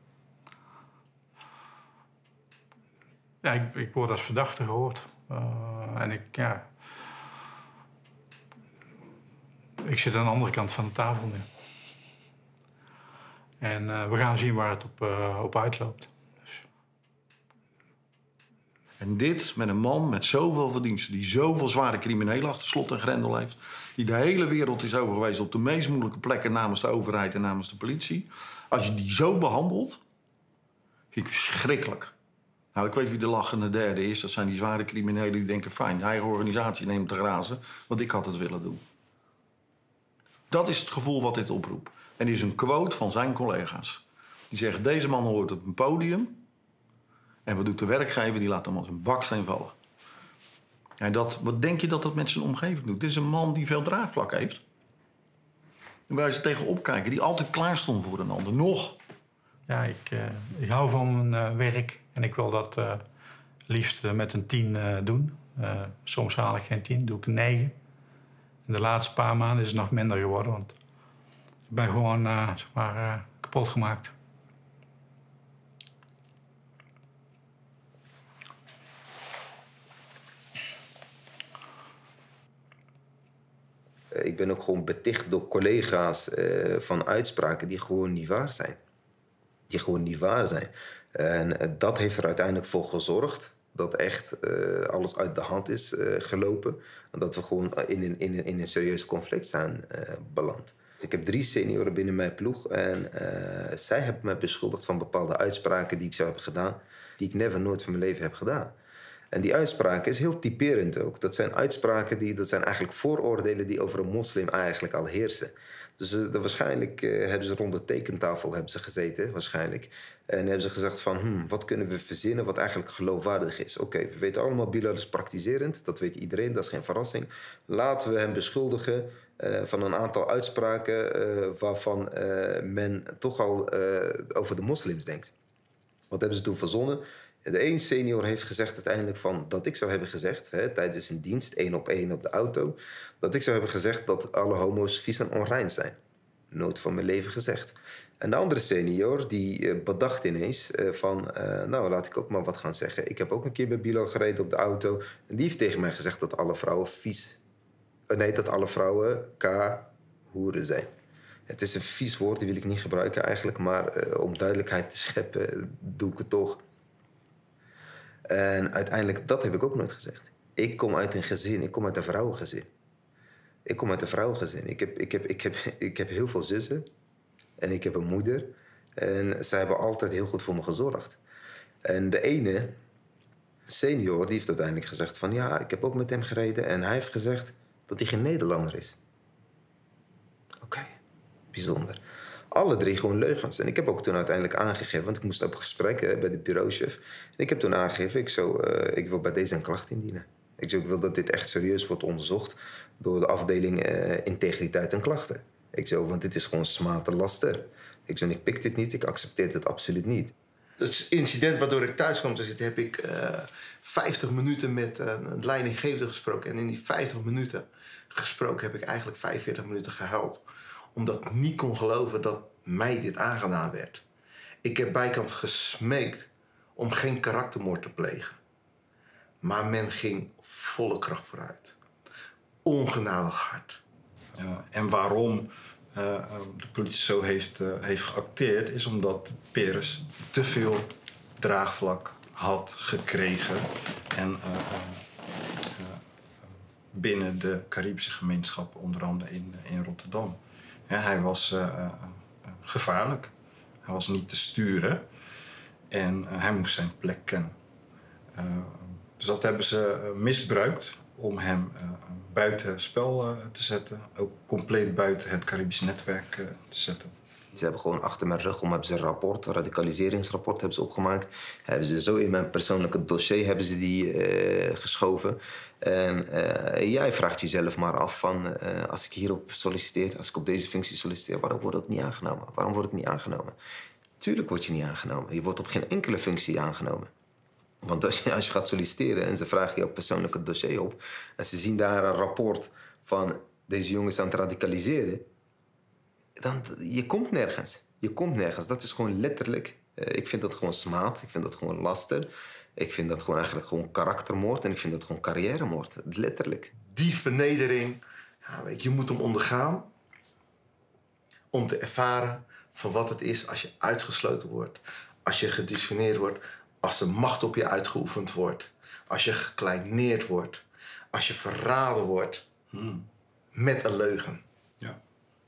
Ja, ik word als verdachte gehoord. Ik zit aan de andere kant van de tafel nu. En we gaan zien waar het op uitloopt. Dus. En dit met een man met zoveel verdiensten... die zoveel zware criminelen achter slot en grendel heeft... die de hele wereld is over geweest op de meest moeilijke plekken... namens de overheid en namens de politie. Als je die zo behandelt, vind ik verschrikkelijk. Nou, ik weet wie de lachende derde is. Dat zijn die zware criminelen die denken... fijn, eigen organisatie neemt te grazen, want ik had het willen doen. Dat is het gevoel wat dit oproept. En die is een quote van zijn collega's. Die zeggen, deze man hoort op een podium... en wat doet de werkgever? Die laat hem als een baksteen vallen. En wat denk je dat dat met zijn omgeving doet? Dit is een man die veel draagvlak heeft. En waar ze tegenop kijken, die altijd klaar stond voor een ander. Nog. Ja, ik hou van mijn werk en ik wil dat liefst met een 10 doen. Soms haal ik geen 10, doe ik 9. In de laatste paar maanden is het nog minder geworden, want ik ben gewoon kapot gemaakt. Ik ben ook gewoon beticht door collega's van uitspraken die gewoon niet waar zijn. En dat heeft er uiteindelijk voor gezorgd dat echt alles uit de hand is gelopen. En dat we gewoon in een serieus conflict zijn beland. Ik heb 3 senioren binnen mijn ploeg en zij hebben mij beschuldigd van bepaalde uitspraken die ik zou hebben gedaan, die ik nooit van mijn leven heb gedaan. En die uitspraken is heel typerend ook. Dat zijn uitspraken dat zijn eigenlijk vooroordelen die over een moslim eigenlijk al heersen. Dus waarschijnlijk hebben ze rond de tekentafel gezeten, waarschijnlijk. En hebben ze gezegd van, wat kunnen we verzinnen wat eigenlijk geloofwaardig is? Oké, we weten allemaal, Bilal is praktiserend. Dat weet iedereen, dat is geen verrassing. Laten we hem beschuldigen van een aantal uitspraken waarvan men toch al over de moslims denkt. Wat hebben ze toen verzonnen? De één senior heeft gezegd uiteindelijk dat ik zou hebben gezegd, tijdens een dienst, 1 op 1 op de auto, dat ik zou hebben gezegd dat alle homo's vies en onrein zijn. Nooit van mijn leven gezegd. En de andere senior die bedacht ineens laat ik ook maar wat gaan zeggen. Ik heb ook een keer bij Bilal gereden op de auto en die heeft tegen mij gezegd dat alle vrouwen dat alle vrouwen hoeren zijn. Het is een vies woord, die wil ik niet gebruiken eigenlijk, maar om duidelijkheid te scheppen doe ik het toch. En uiteindelijk, dat heb ik ook nooit gezegd. Ik kom uit een gezin, ik kom uit een vrouwengezin. Ik heb heel veel zussen. En ik heb een moeder. En zij hebben altijd heel goed voor me gezorgd. En de ene senior, die heeft uiteindelijk gezegd van... ja, ik heb ook met hem gereden. En hij heeft gezegd dat hij geen Nederlander is. Oké, bijzonder. Alle 3 gewoon leugens. En ik heb ook toen uiteindelijk aangegeven, want ik moest op gesprek bij de bureauchef. En ik heb toen aangegeven, ik wil bij deze een klacht indienen. Ik wil dat dit echt serieus wordt onderzocht door de afdeling integriteit en klachten. Want dit is gewoon smaad en laster. Ik pik dit niet, ik accepteer dit absoluut niet. Het incident waardoor ik thuis kwam te zitten, heb ik 50 minuten met een leidinggevende gesproken. En in die 50 minuten gesproken heb ik eigenlijk 45 minuten gehuild. Omdat ik niet kon geloven dat mij dit aangedaan werd. Ik heb bijkans gesmeekt om geen karaktermoord te plegen. Maar men ging volle kracht vooruit. Ongenadig hard. En waarom de politie zo heeft geacteerd, is omdat Peres te veel draagvlak had gekregen. En binnen de Caribische gemeenschap, onder andere in Rotterdam. Hij was gevaarlijk. Hij was niet te sturen. En hij moest zijn plek kennen. Dus dat hebben ze misbruikt om hem buiten spel te zetten. Ook compleet buiten het Caribisch netwerk te zetten. Ze hebben gewoon achter mijn rug hebben ze een radicaliseringsrapport hebben ze opgemaakt. Hebben ze zo in mijn persoonlijke dossier hebben ze die geschoven. En jij vraagt jezelf maar af van als ik hierop solliciteer, als ik op deze functie solliciteer, waarom word ik niet aangenomen? Waarom word ik niet aangenomen? Tuurlijk word je niet aangenomen. Je wordt op geen enkele functie aangenomen. Want als je gaat solliciteren en ze vragen je op persoonlijke dossier op en ze zien daar een rapport van deze jongens aan het radicaliseren, dan je komt nergens. Je komt nergens. Dat is gewoon letterlijk. Ik vind dat gewoon smaad. Ik vind dat gewoon laster. Ik vind dat gewoon eigenlijk gewoon karaktermoord. En ik vind dat gewoon carrièremoord. Letterlijk. Die vernedering, je moet hem ondergaan om te ervaren van wat het is als je uitgesloten wordt. Als je gediscrimineerd wordt. Als de macht op je uitgeoefend wordt. Als je gekleineerd wordt. Als je verraden wordt met een leugen. Ja.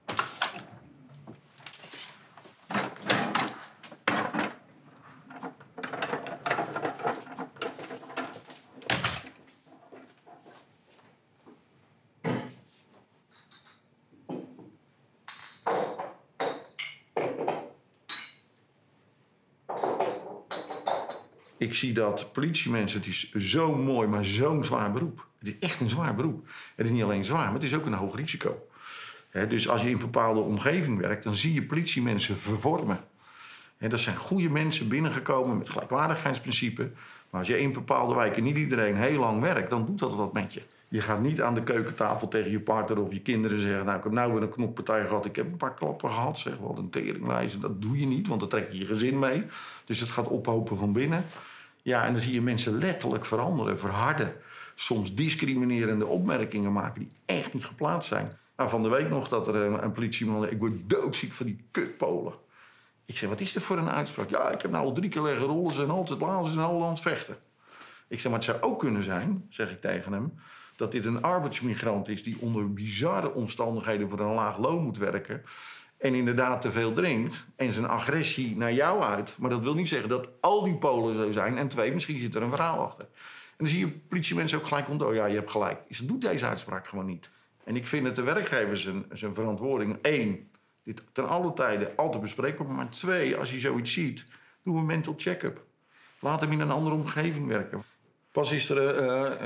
Ik zie dat politiemensen, het is zo mooi, maar zo'n zwaar beroep. Het is echt een zwaar beroep. Het is niet alleen zwaar, maar het is ook een hoog risico. Dus als je in een bepaalde omgeving werkt, dan zie je politiemensen vervormen. Dat zijn goede mensen binnengekomen met gelijkwaardigheidsprincipe. Maar als je in bepaalde wijken niet iedereen heel lang werkt, dan doet dat wat met je. Je gaat niet aan de keukentafel tegen je partner of je kinderen zeggen, nou, ik heb nou weer een knokpartij gehad, ik heb een paar klappen gehad, zeg wel, een teringlijst. Dat doe je niet, want dan trek je je gezin mee. Dus het gaat ophopen van binnen. Ja, en dan zie je mensen letterlijk veranderen, verharden. Soms discriminerende opmerkingen maken die echt niet geplaatst zijn. Nou, van de week nog dat er een politieman, ik word doodziek van die kutpolen. Ik zeg, wat is er voor een uitspraak? Ja, ik heb nou al 3 keer leggen rollen en altijd laten ze in Holland vechten. Ik zeg, maar het zou ook kunnen zijn, zeg ik tegen hem, dat dit een arbeidsmigrant is die onder bizarre omstandigheden voor een laag loon moet werken. En inderdaad te veel drinkt en zijn agressie naar jou uit. Maar dat wil niet zeggen dat al die Polen zo zijn. En 2, misschien zit er een verhaal achter. En dan zie je politiemensen ook gelijk ontdoen. Ja, je hebt gelijk. Ze doet deze uitspraak gewoon niet. En ik vind het de werkgever zijn verantwoording. 1, dit ten alle tijden altijd bespreekbaar. Maar 2, als je zoiets ziet, doe een mental check-up. Laat hem in een andere omgeving werken. Pas is er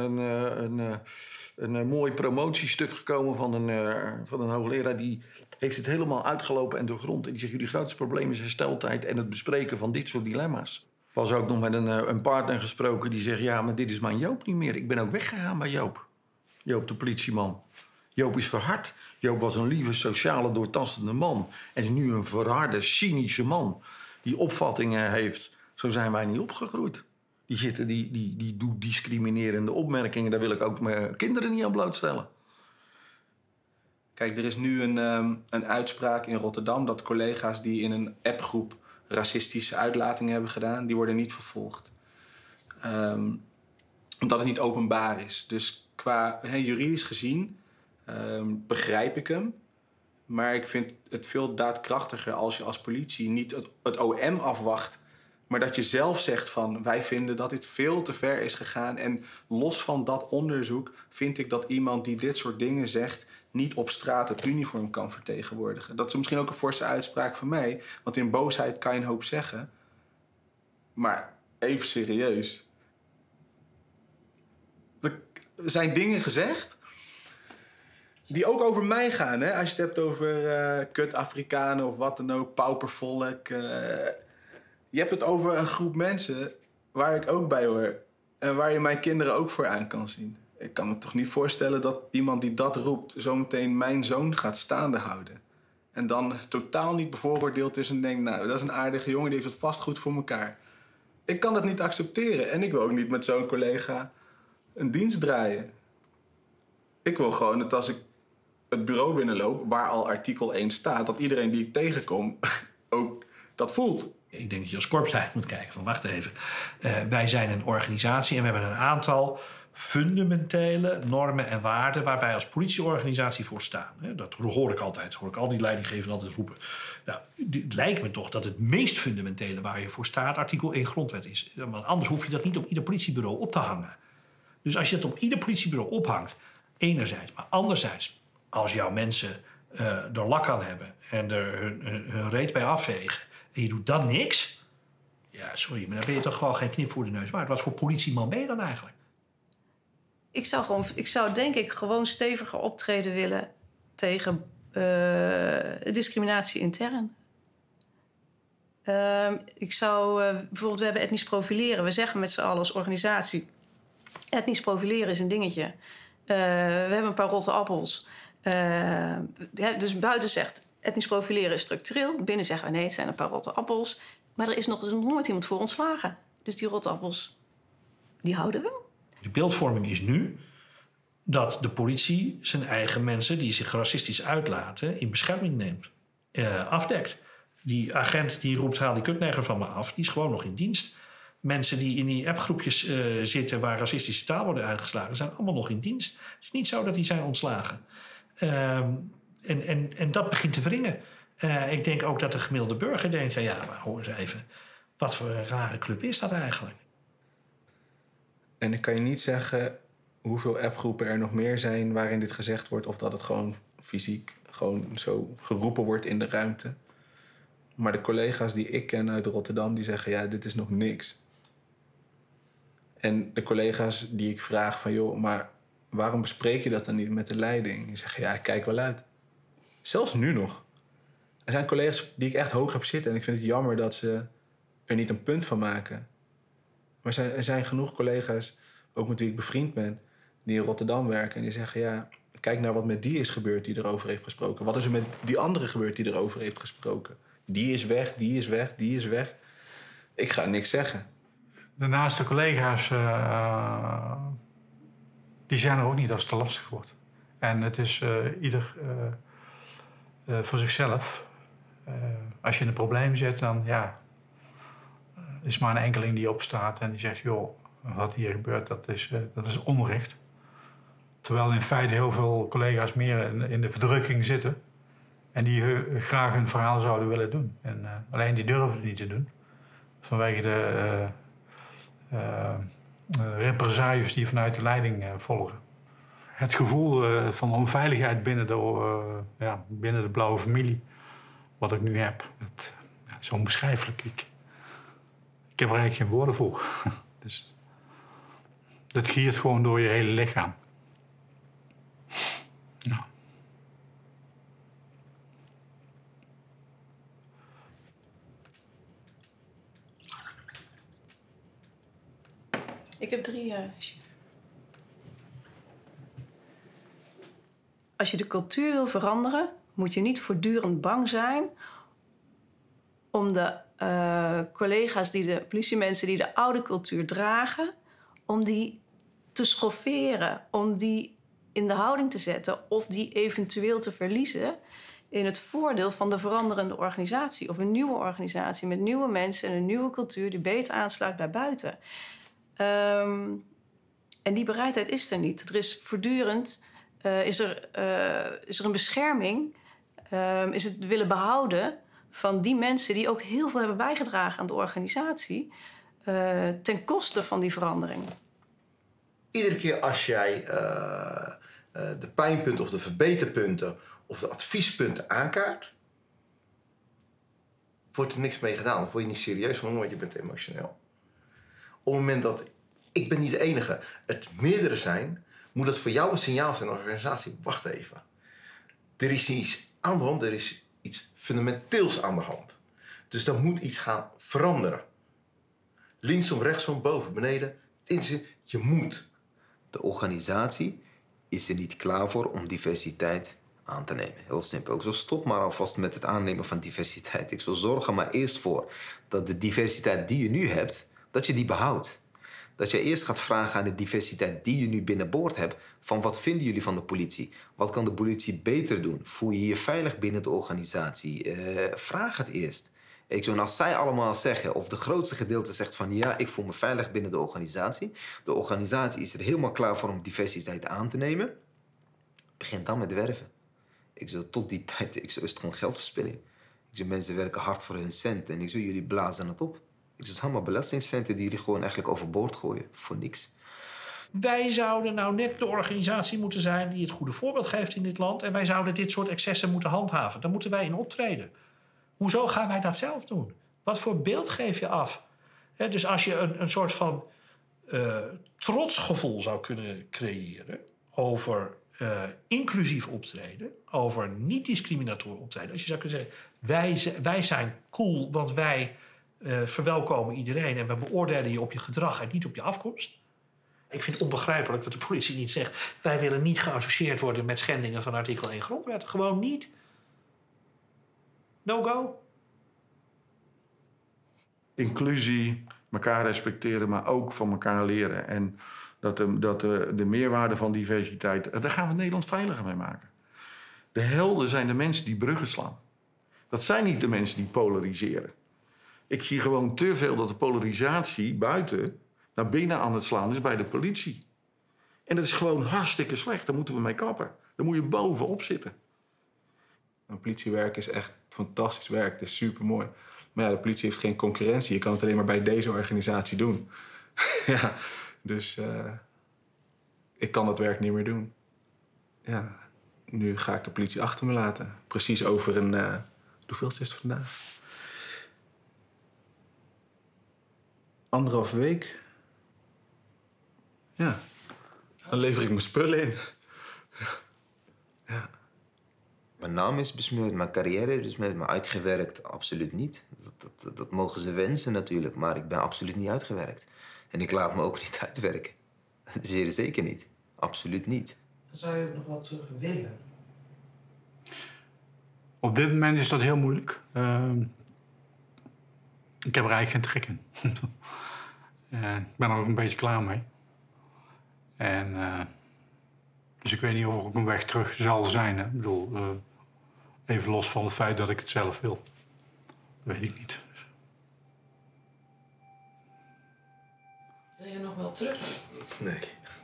een mooi promotiestuk gekomen van een hoogleraar. Die heeft het helemaal uitgelopen en doorgrond. En die zegt, jullie grootste probleem is hersteltijd en het bespreken van dit soort dilemma's. Was ook nog met een partner gesproken die zegt, ja, maar dit is mijn Joop niet meer. Ik ben ook weggegaan bij Joop. Joop de politieman. Joop is verhard. Joop was een lieve, sociale, doortastende man. En is nu een verharde, cynische man. Die opvattingen heeft. Zo zijn wij niet opgegroeid. Die doet discriminerende opmerkingen. Daar wil ik ook mijn kinderen niet aan blootstellen. Kijk, er is nu een uitspraak in Rotterdam dat collega's die in een appgroep racistische uitlatingen hebben gedaan, die worden niet vervolgd. Omdat het niet openbaar is. Dus qua juridisch gezien begrijp ik hem. Maar ik vind het veel daadkrachtiger als je als politie niet het OM afwacht, maar dat je zelf zegt van, wij vinden dat dit veel te ver is gegaan. En los van dat onderzoek vind ik dat iemand die dit soort dingen zegt niet op straat het uniform kan vertegenwoordigen. Dat is misschien ook een forse uitspraak van mij. Want in boosheid kan je een hoop zeggen. Maar even serieus. Er zijn dingen gezegd die ook over mij gaan. Hè? Als je het hebt over kut Afrikanen of wat dan ook, paupervolk. Je hebt het over een groep mensen waar ik ook bij hoor. En waar je mijn kinderen ook voor aan kan zien. Ik kan me toch niet voorstellen dat iemand die dat roept zometeen mijn zoon gaat staande houden. En dan totaal niet bevooroordeeld is en denkt, nou, dat is een aardige jongen, die heeft het vast goed voor elkaar. Ik kan dat niet accepteren. En ik wil ook niet met zo'n collega een dienst draaien. Ik wil gewoon dat als ik het bureau binnenloop, waar al artikel 1 staat, dat iedereen die ik tegenkom ook dat voelt. Ik denk dat je als korpsleider moet kijken van wacht even. Wij zijn een organisatie en we hebben een aantal fundamentele normen en waarden waar wij als politieorganisatie voor staan. Dat hoor ik altijd. Hoor ik al die leidinggevenden altijd roepen. Nou, het lijkt me toch dat het meest fundamentele waar je voor staat artikel 1 grondwet is. Want anders hoef je dat niet op ieder politiebureau op te hangen. Dus als je dat op ieder politiebureau ophangt, enerzijds, maar anderzijds, als jouw mensen er lak aan hebben en er hun reet bij afvegen en je doet dan niks, ja, sorry, maar dan ben je toch gewoon geen knip voor de neus waard. Wat voor politieman ben je dan eigenlijk? Ik zou denk ik gewoon steviger optreden willen tegen discriminatie intern. Ik zou bijvoorbeeld, we hebben etnisch profileren. We zeggen met z'n allen als organisatie, etnisch profileren is een dingetje. We hebben een paar rotte appels. Dus buiten zegt, etnisch profileren is structureel. Binnen zeggen we, nee, het zijn een paar rotte appels. Maar er is nog nooit iemand voor ontslagen. Dus die rotte appels, die houden we. De beeldvorming is nu dat de politie zijn eigen mensen die zich racistisch uitlaten in bescherming neemt. Afdekt. Die agent die roept, haal die kutneger van me af, die is gewoon nog in dienst. Mensen die in die appgroepjes zitten waar racistische taal worden uitgeslagen, zijn allemaal nog in dienst. Het is niet zo dat die zijn ontslagen. En dat begint te wringen. Ik denk ook dat de gemiddelde burger denkt, ja, maar hoor eens even, wat voor een rare club is dat eigenlijk? En ik kan je niet zeggen hoeveel appgroepen er nog meer zijn waarin dit gezegd wordt, of dat het gewoon fysiek gewoon zo geroepen wordt in de ruimte. Maar de collega's die ik ken uit Rotterdam, die zeggen, ja, dit is nog niks. En de collega's die ik vraag van, joh, maar waarom bespreek je dat dan niet met de leiding? Die zeggen, ja, ik kijk wel uit. Zelfs nu nog. Er zijn collega's die ik echt hoog heb zitten en ik vind het jammer dat ze er niet een punt van maken. Maar er zijn genoeg collega's, ook met wie ik bevriend ben, die in Rotterdam werken en die zeggen, ja, kijk naar wat met die is gebeurd die erover heeft gesproken. Wat is er met die andere gebeurd die erover heeft gesproken? Die is weg, die is weg, die is weg. Ik ga niks zeggen. De naaste collega's, die zijn er ook niet als het te lastig wordt. En het is ieder voor zichzelf. Als je in een probleem zit, dan ja, is maar een enkeling die opstaat en die zegt, joh, wat hier gebeurt, dat is onrecht. Terwijl in feite heel veel collega's meer in de verdrukking zitten. En die graag hun verhaal zouden willen doen. En alleen die durven het niet te doen. Vanwege de represailles die vanuit de leiding volgen. Het gevoel van onveiligheid binnen de blauwe familie, wat ik nu heb, het is onbeschrijfelijk. Ik heb er eigenlijk geen woorden voor. Dus dat giert gewoon door je hele lichaam. Nou. Ik heb 3. Als je de cultuur wil veranderen, moet je niet voortdurend bang zijn om de collega's, de politiemensen die de oude cultuur dragen, om die te schofferen, om die in de houding te zetten of die eventueel te verliezen in het voordeel van de veranderende organisatie of een nieuwe organisatie met nieuwe mensen en een nieuwe cultuur die beter aansluit bij buiten. En die bereidheid is er niet. Er is voortdurend is er een bescherming, is het willen behouden van die mensen die ook heel veel hebben bijgedragen aan de organisatie ten koste van die verandering. Iedere keer als jij de pijnpunten of de verbeterpunten of de adviespunten aankaart, wordt er niks mee gedaan. Dan word je niet serieus genomen, want je bent emotioneel. Op het moment dat ik ben niet de enige, het meerdere zijn, moet dat voor jou een signaal zijn, een organisatie. Wacht even. Er is iets aan de hand, er is iets fundamenteels aan de hand. Dus dan moet iets gaan veranderen. Linksom, rechtsom, boven, beneden. Je moet. De organisatie is er niet klaar voor om diversiteit aan te nemen. Heel simpel. Ik zal stop maar alvast met het aannemen van diversiteit. Ik zal zorgen maar eerst voor dat de diversiteit die je nu hebt, dat je die behoudt. Dat je eerst gaat vragen aan de diversiteit die je nu binnenboord hebt. Van wat vinden jullie van de politie? Wat kan de politie beter doen? Voel je je veilig binnen de organisatie? Vraag het eerst. En als zij allemaal zeggen, of de grootste gedeelte zegt van ja, ik voel me veilig binnen de organisatie. De organisatie is er helemaal klaar voor om diversiteit aan te nemen. Begin dan met werven. Tot die tijd, is het gewoon geldverspilling. Mensen werken hard voor hun cent en jullie blazen het op. Het is allemaal belastingcenten die jullie gewoon eigenlijk overboord gooien. Voor niks. Wij zouden nou net de organisatie moeten zijn die het goede voorbeeld geeft in dit land. En wij zouden dit soort excessen moeten handhaven. Daar moeten wij in optreden. Hoezo gaan wij dat zelf doen? Wat voor beeld geef je af? Dus als je een soort van trotsgevoel zou kunnen creëren over inclusief optreden, over niet-discriminatorisch optreden. Als je zou kunnen zeggen, wij zijn cool, want wij verwelkomen iedereen en we beoordelen je op je gedrag en niet op je afkomst. Ik vind het onbegrijpelijk dat de politie niet zegt, wij willen niet geassocieerd worden met schendingen van artikel 1 grondwet. Gewoon niet. No go. Inclusie, elkaar respecteren, maar ook van elkaar leren. En dat de meerwaarde van diversiteit, daar gaan we Nederland veiliger mee maken. De helden zijn de mensen die bruggen slaan. Dat zijn niet de mensen die polariseren. Ik zie gewoon te veel dat de polarisatie buiten naar binnen aan het slaan is bij de politie. En dat is gewoon hartstikke slecht. Daar moeten we mee kappen. Daar moet je bovenop zitten. Politiewerk is echt fantastisch werk. Het is supermooi. Maar ja, de politie heeft geen concurrentie. Je kan het alleen maar bij deze organisatie doen. Ja, dus ik kan dat werk niet meer doen. Ja, nu ga ik de politie achter me laten. Precies over een... hoeveelste is het vandaag? 1,5 week. Ja, dan lever ik mijn spullen in. Ja. Mijn naam is besmeurd, mijn carrière is besmeurd, maar uitgewerkt absoluut niet. Dat mogen ze wensen natuurlijk, maar ik ben absoluut niet uitgewerkt. En ik laat me ook niet uitwerken. Zeer zeker niet. Absoluut niet. Zou je nog wat terug willen? Op dit moment is dat heel moeilijk. Ik heb er eigenlijk geen trek in. Ik ben er ook een beetje klaar mee. Dus ik weet niet of er ook een weg terug zal zijn. Hè? Ik bedoel, even los van het feit dat ik het zelf wil. Dat weet ik niet. Wil je nog wel terug? Nee.